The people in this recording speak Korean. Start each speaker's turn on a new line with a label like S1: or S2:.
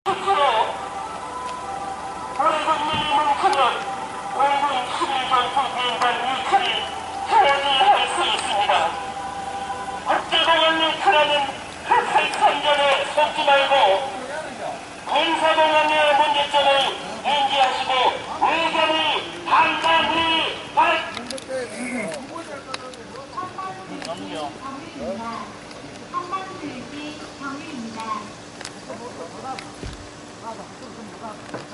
S1: 스스로 월급님이 뭉치면 공군 11전투 비행단 유출이 저지할 수 있습니다. 국제공항 유출하는 그 살상전에 속지 말고 군사공항의 문제점을 인지하시고 의견이 반반히
S2: 한반도유지 경유입니다.